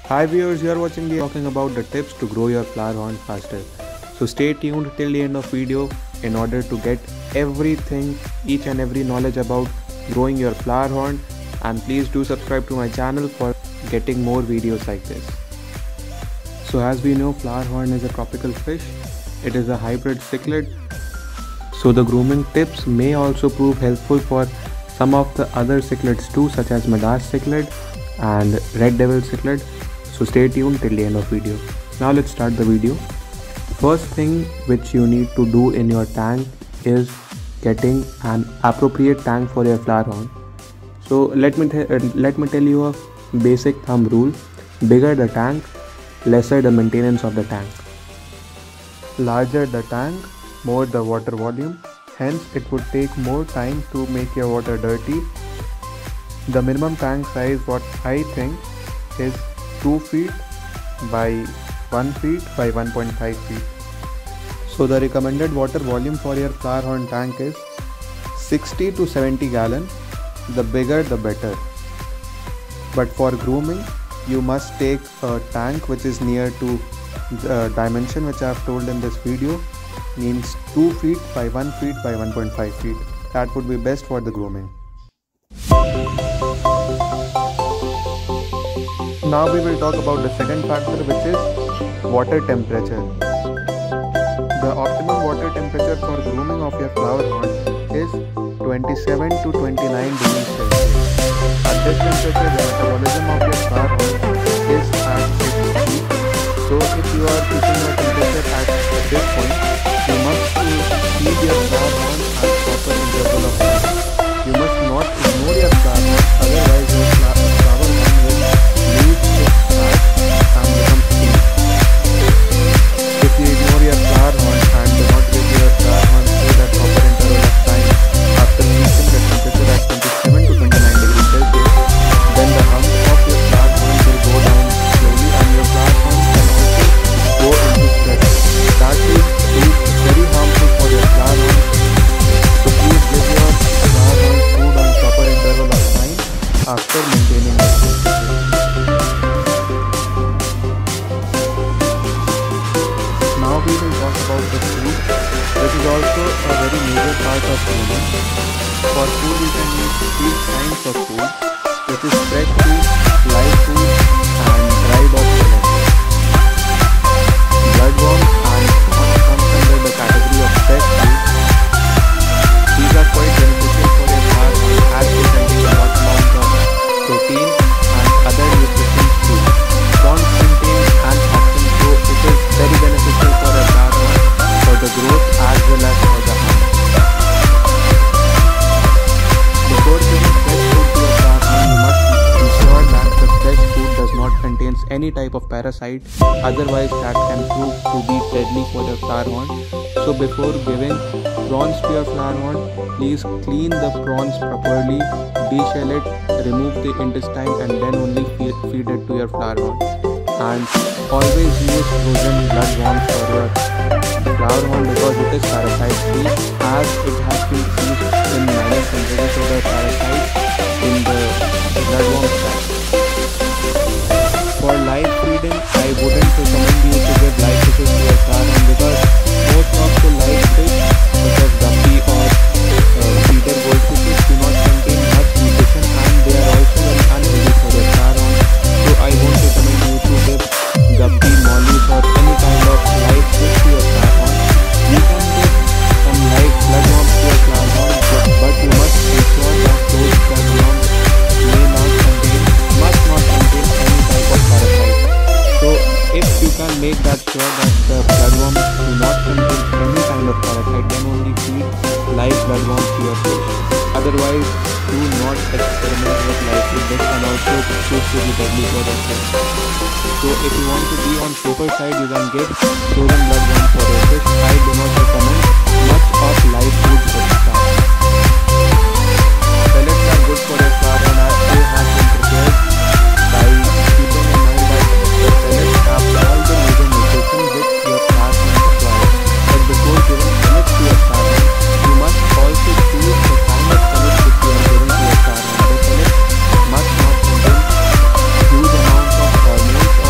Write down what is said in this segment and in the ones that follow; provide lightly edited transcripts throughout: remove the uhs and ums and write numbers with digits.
Hi viewers, you are watching the talking about the tips to grow your flower horn faster. So stay tuned till the end of video in order to get everything, each and every knowledge about growing your flower horn, and please do subscribe to my channel for getting more videos like this. So as we know, flower horn is a tropical fish. It is a hybrid cichlid. So the grooming tips may also prove helpful for some of the other cichlids too, such as Madras cichlid and red devil cichlid. So stay tuned till the end of video. Now let's start the video. First thing which you need to do in your tank is getting an appropriate tank for your flower horn. So let me tell you a basic thumb rule. Bigger the tank, lesser the maintenance of the tank. Larger the tank, more the water volume. Hence it would take more time to make your water dirty. The minimum tank size, what I think, is 2 feet by 1 feet by 1.5 feet. So the recommended water volume for your flower horn tank is 60 to 70 gallon. The bigger the better. But for grooming, you must take a tank which is near to the dimension which I have told in this video, means 2 feet by 1 feet by 1.5 feet. That would be best for the grooming. Now we will talk about the second factor, which is water temperature. The optimum water temperature for grooming of your flower horn is 27 to 29 degrees Celsius. At this temperature, the metabolism of your flower horn is at its peak. So if you are keeping your temperature at this point, you must feed your flower horn at proper interval of time. You must not ignore your flower horn, otherwise your flower horn will lose its fat and become thin. If you ignore your flower horn and do not give your flower horn food at proper interval of time after reaching the temperature at 27 to 29 degrees Celsius, then the hum of your flower horn will go down slowly and your flower horn can also go into stress. That will be very harmful for your flower horn. So please give your flower horn food on proper interval of time after maintaining the temperature. Now we will talk about the food, which is also a very major part of grooming. For food, you can use 3 kinds of food, which is fresh food, live food and dried off millet. Bloodworm and corn comes under the category of fresh food. These are quite beneficial for your flower horn as they contain a lot amount of protein and other nutrients too. Prawns contain antioxidants, so it is very beneficial for a flower horn for the growth as well as for the hum. Before giving fresh food to your flower horn, you must ensure that the fresh food does not contain any type of parasite, otherwise that can prove to be deadly for your flower horn. So before giving prawns to your flower horn, please clean the prawns properly, deshell it, remove the intestine and then only feed it to your flower horn. And always use frozen bloodworms for your flower horn because it is parasite free, as it has been used in minor concentrations of the parasites in the bloodworm type. For live feeding, I wouldn't recommend you to give live fishes to your flower horn because most of the live fish, such as guppy or feeder goldfishes, do not contain much nutrition and they are also very unhealthy for your flower horn. So I won't recommend you to give guppy, mollies or any kind of live fish to your flower horn. You can give some live bloodworms to your flower horn, but you must ensure that those bloodworms must not contain any type of parasite. So if you can make that sure that the bloodworms do not contain any kind of parasite, then only feed live bloodworms to your fish. Otherwise, do not experiment with live food. This can also prove to be deadly for the fish. So if you want to be on safer side, you can give frozen bloodworm for your fish. I do not recommend much of live food with that. Pellets are good for your flower horn as they have been prepared by keeping in mind that the pellets have all the major nutrition which your flower horn requires. But before giving pellets to your flower horn, you must also choose the kind of pellets which you are giving to your flower horn. The pellets must not contain huge amounts of hormones or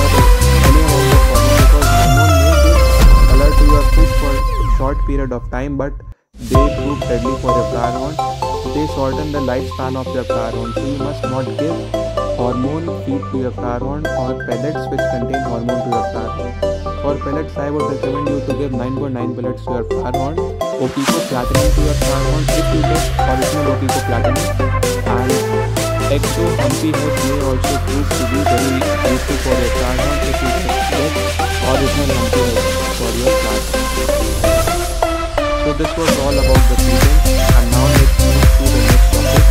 period of time, but they prove deadly for your flower horn. They shorten the lifespan of your flower horn, so you must not give hormone feed to your flower horn or pellets which contain hormone to your flower horn. For pellets, I would recommend you to give 9.9 pellets to your flower horn, Opico Platinum to your flower horn if you get original Opico Platinum, and Exo Humpy Head may also prove to be very useful for your flower horn if you get original Humpy Head for your flower horn. So this was all about the feeding, and now let's move to the next topic.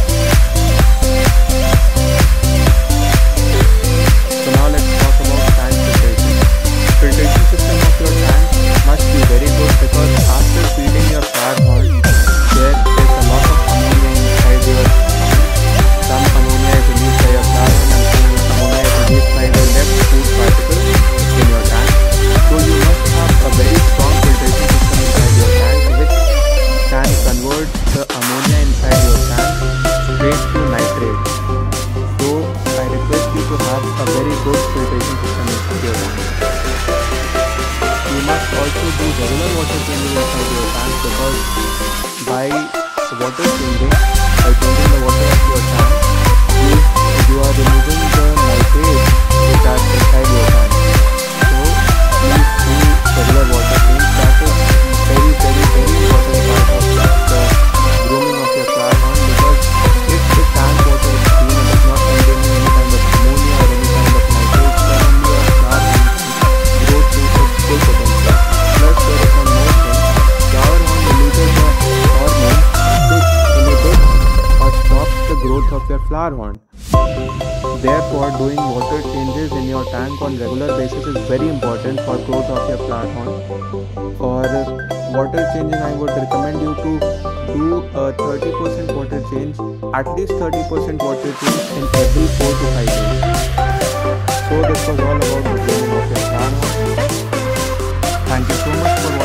So now let's talk about tank filtration. Filtration system of your tank must be very good, because after feeding your flower horn, there is a lot of ammonia inside your tank. Some ammonia is released by your flower horn and some ammonia is released by the left food particles in your tank. So you must have a very strong filtration system inside your tank which can convert the ammonia inside your tank straight to nitrate. So I request you to have a very good filtration system inside your tank. You must also do regular water changing inside your tank, because by water changing, by changing the water of your tank, you are removing the nitrates which are inside your tank. So please do regular water change. That is very important part of the grooming of your flower horn, because if the tank water is clean and is not containing any kind of ammonia or any kind of nitrates, then only your flower horn can grow to its full potential. Plus there is one more thing: flower horn releases a hormone which inhibits or stops the growth of your flower horn. Therefore, doing water changes in your tank on regular basis is very important for growth of your flower horn. For water changing, I would recommend you to do a 30% water change, at least 30% water change in every 4 to 5 days. So this was all about the grooming of your flower horn. Thank you so much for